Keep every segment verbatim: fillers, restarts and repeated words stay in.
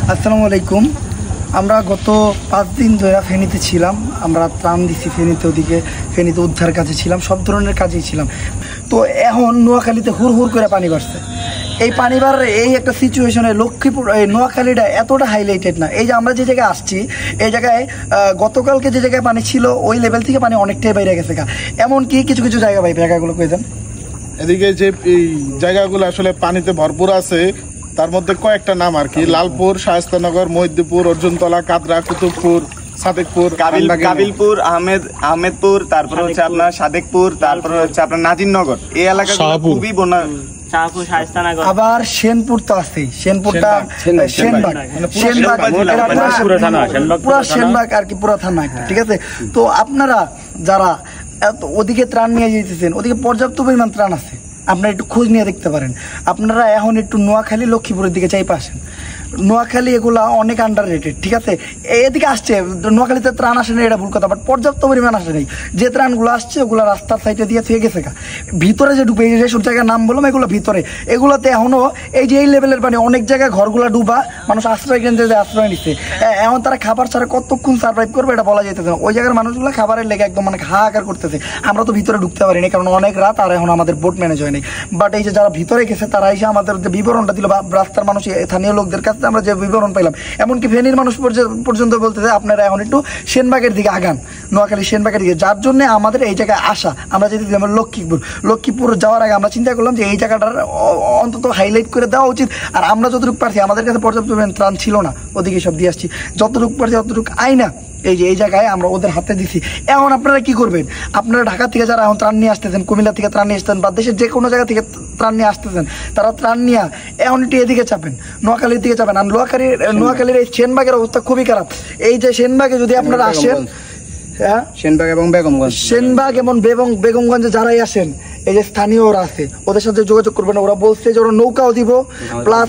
আসসালামু আলাইকুম। আমরা গত পাঁচ দিন ধরে ফেনীতে ছিলাম, আমরা ত্রাণ দিচ্ছি ফেনীতে, ওদিকে ফেনীতে উদ্ধার কাজে ছিলাম, সব ধরনের কাজেই ছিলাম। তো এখন নোয়াখালীতে হুড় হুড় করে পানি বাড়ছে। এই পানি বাড়ার এই একটা সিচুয়েশনে লক্ষ্মীপুর এই নোয়াখালীটা এতটা হাইলাইটেড না। এই যে আমরা যে জায়গায় আসছি, এই জায়গায় গতকালকে যে জায়গায় পানি ছিল ওই লেভেল থেকে পানি অনেকটাই বাইরে গেছে। এমনকি কিছু কিছু জায়গা ভাই জায়গাগুলো কয়ে দেন। এদিকে যে এই জায়গাগুলো আসলে পানিতে ভরপুর আছে, তার মধ্যে কয়েকটা নাম আর কি: লালপুর, শায়েস্তানগর, মহিউদ্দিনপুর, অর্জুনতলা, কাদরা, কুতুবপুর, সাদেকপুর, কাবিলপুর, আহমেদ আহমেদপুর, তারপর হচ্ছে আপনার সাদেকপুর, তারপর হচ্ছে আপনার নাজিরনগর। এই এলাকা খুবই বন্যা। আবার সেনপুর তো আছেই, সেনপুরটা সেনবাগ, সেনবাগ পুরা সেনবাগ আর কি, পুরা থানা একটা, ঠিক আছে। তো আপনারা যারা ওদিকে ত্রাণ নিয়ে যেতেছেন, ওদিকে পর্যাপ্ত পরিমাণ ত্রাণ আছে, আপনারা একটু খোঁজ নিয়ে দেখতে পারেন। আপনারা এখন একটু নোয়াখালী, লক্ষ্মীপুরের দিকে চাইপা আসেন। নোয়াখালী এগুলা অনেক আন্ডার রেটেড, ঠিক আছে। এদিকে আসছে, নোয়াখালীতে ত্রাণ আসে না এটা ভুল কথা, বাট পর্যাপ্ত পরিমাণ আসে নেই। যে ত্রাণগুলো আসছে ওগুলো রাস্তার সাইডে দিয়ে থেকে গেছে গা, ভিতরে যে ডুবে, যেসব জায়গার নাম বললাম এগুলো ভিতরে, এগুলোতে এখনো এই যে এই লেভেলের পানি, অনেক জায়গায় ঘরগুলো ডুবা, মানুষ আশ্রয় কেন্দ্রে যে আশ্রয় নিচ্ছে। এখন তারা খাবার ছাড়া কতক্ষণ সার্ভাইভ করবে এটা বলা যেতেছে না। ওই জায়গার মানুষগুলো খাবারের লেগে একদম মানে হাহাকার করতেছে। আমরা তো ভিতরে ঢুকতে পারিনি কারণ অনেক রাত, আর এখন আমাদের বোট ম্যানেজ হয়নি। বাট এই যে যারা ভিতরে গেছে তারা এসে আমাদের যে বিবরণটা দিল, বা রাস্তার মানুষ, স্থানীয় লোকদের কাছে আমরা যে বিবরণ পেলাম, এমনকি ফেনীর মানুষ পর্যন্ত বলতেছে আপনারা এখন একটু সেনবাগের দিকে আগান, নোয়াখালী সেনবাগের দিকে, যার জন্য আমাদের এই জায়গায় আসা। আমরা যদি আমরা লক্ষ্মীপুর লক্ষ্মীপুর যাওয়ার আগে আমরা চিন্তা করলাম যে এই জায়গাটার অন্তত হাইলাইট করে দেওয়া উচিত। আর আমরা যতটুকু পারছি, আমাদের কাছে পর্যাপ্ত পরিমাণ ত্রাণ ছিল না, ওদিকে সব দিয়ে আসছি, যতটুকু পারছি ততটুকু আই না এই যে এই জায়গায় আমরা ওদের হাতে দিছি। এখন আপনারা কি করবেন? আপনারা ঢাকা থেকে যারা এখন ত্রাণ নিয়ে আসতেছেন, কুমিল্লা থেকে ত্রাণ নিয়ে আসতেন, বা দেশের যে কোনো জায়গা থেকে ত্রাণ নিয়ে আসতেছেন, তারা ত্রাণ নিয়ে এখন একটু এদিকে চাপেন, নোয়াখালীর দিকে চাপেন। আর নোয়াখালীর নোয়াখালীর এই সেনবাগের অবস্থা খুবই খারাপ। এই যে সেনবাগে যদি আপনারা আসেন, হ্যাঁ সেনবাগ এবং বেগমগঞ্জ, সেনবাগ এবং বেগমগঞ্জে যারাই আসেন, এই যে স্থানীয় ওরা আছে ওদের সাথে যোগাযোগ করবেন। ওরা বলছে যে ওরা নৌকাও দিব, প্লাস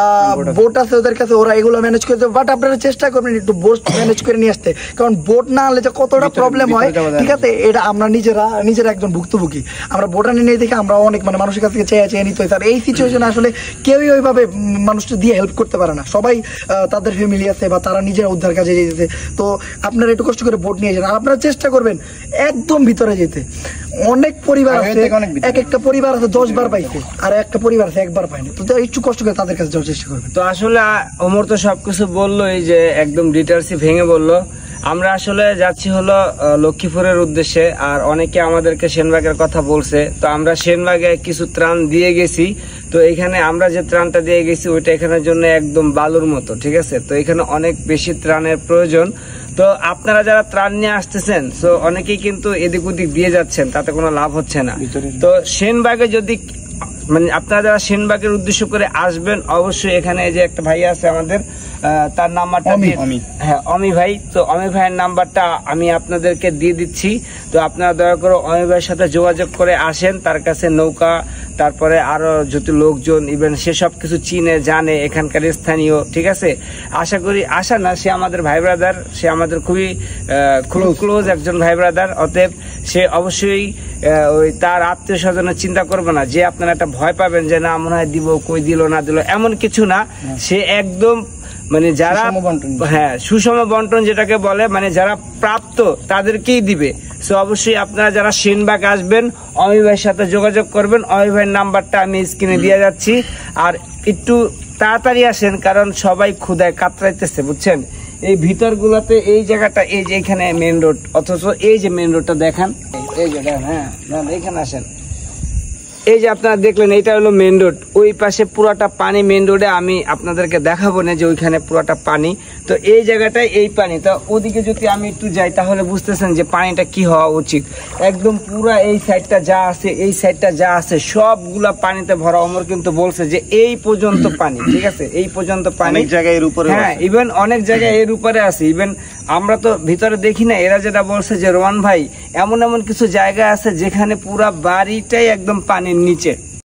বোট আছে ওদের কাছে, ওরা এগুলো ম্যানেজ করে দেবে। বাট আপনারা চেষ্টা করবেন একটু বোট ম্যানেজ করে নিয়ে আসতে, কারণ বোট না আনলে যে কতটা প্রবলেম হয়, ঠিক আছে, এটা আমরা নিজেরা নিজেরা একজন ভুক্তভোগী। আমরা বোট আনি নিয়ে দেখে আমরা অনেক মানে মানুষের কাছ থেকে চেয়ে চেয়ে নিতে হয়। আর এই সিচুয়েশনে আসলে কেউই ওইভাবে মানুষটা দিয়ে হেল্প করতে পারে না, সবাই তাদের ফ্যামিলি আছে বা তারা নিজেরা উদ্ধার কাজে যেতেছে। তো আপনারা একটু কষ্ট করে বোট নিয়ে যান, আর আপনারা চেষ্টা করবেন একদম ভিতরে যেতে। অনেক পরিবার আছে, এক একটা পরিবার আছে দশ বার পাইছে, আর একটা পরিবার আছে একবার পায়নি। তো একটু কষ্ট করে তাদের কাছে যাওয়ার চেষ্টা করবেন। তো আসলে ওমর তো সবকিছু বললো, এই যে একদম ডিটেলসই ভেঙে বললো। আমরা আসলে যাচ্ছি হলো লক্ষ্মীপুরের উদ্দেশ্যে, আর অনেকে আমাদেরকে সেনবাগের কথা বলছে। তো আমরা সেনবাগে কিছু ত্রাণ দিয়ে গেছি। তো এখানে আমরা যে ত্রাণটা দিয়ে গেছি ওইটা এখানের জন্য একদম বালুর মতো, ঠিক আছে। তো এখানে অনেক বেশি ত্রাণের প্রয়োজন। তো আপনারা যারা ত্রাণ নিয়ে আসতেছেন, তো অনেকেই কিন্তু এদিক ওদিক দিয়ে যাচ্ছেন, তাতে কোনো লাভ হচ্ছে না। তো সেনবাগে যদি মানে আপনারা যারা সেনবাগের উদ্দেশ্য করে আসবেন, অবশ্যই এখানে যে একটা ভাই আছে আমাদের, তার নাম্বারটা, হ্যাঁ অমি ভাই, তো অমি ভাইয়ের নাম্বারটা আমি আপনাদেরকে দিয়ে দিচ্ছি। তো আপনারা দয়া করে অমি ভাইয়ের সাথে যোগাযোগ করে আসেন। তার কাছে নৌকা, তারপরে আরো যত লোকজন, ইভেন সে সব কিছু চিনে জানে, এখানকার স্থানীয়, ঠিক আছে। আশা করি, আশা না, সে আমাদের ভাই ব্রাদার, সে আমাদের খুবই খুব ক্লোজ একজন ভাই ব্রাদার। অতএব সে অবশ্যই ওই তার আত্মীয় স্বজনের চিন্তা করবে না যে আপনারা একটা ভয় পাবেন যে না মনে হয় দিব, কই দিল না দিল, এমন কিছু না। সে একদম মানে যারা, হ্যাঁ সুষম বন্টন যেটাকে বলে, মানে যারা প্রাপ্ত তাদেরকেই দিবে। সো অবশ্যই আপনারা যারা সেনবাগ আসবেন, অমি ভাইয়ের সাথে যোগাযোগ করবেন। অমি ভাইয়ের নাম্বারটা আমি স্ক্রিনে দিয়ে যাচ্ছি। আর একটু তাড়াতাড়ি আসেন, কারণ সবাই ক্ষুধায় কাতরাইতেছে, বুঝছেন। এই ভিতর গুলাতে এই জায়গাটা, এই যে এখানে মেন রোড, অথচ এই যে মেন রোডটা দেখান, এই যে হ্যাঁ এখানে আসেন, এই যে আপনারা দেখলেন এটা হলো মেন রোড। ওই পাশে পুরাটা পানি, মেন রোডে আমি আপনাদেরকে দেখাবো না যে ওইখানে পুরাটা পানি। তো এই জায়গাটায় এই পানি, তো ওদিকে যদি আমি একটু যাই তাহলে বুঝতেছেন যে পানিটা কি হওয়া উচিত। একদম পুরা এই সাইডটা যা আছে, এই সাইডটা যা আছে সবগুলা পানিতে ভরা। ওমর কিন্তু বলছে যে এই পর্যন্ত পানি, ঠিক আছে, এই পর্যন্ত পানি, অনেক জায়গায় এর উপরে, হ্যাঁ ইভেন অনেক জায়গায় এর উপরে আছে। ইভেন আমরা তো ভিতরে দেখি না, এরা যেটা বলছে যে রোমান ভাই এমন এমন কিছু জায়গা আছে যেখানে পুরা বাড়িটাই একদম পানির নিচে।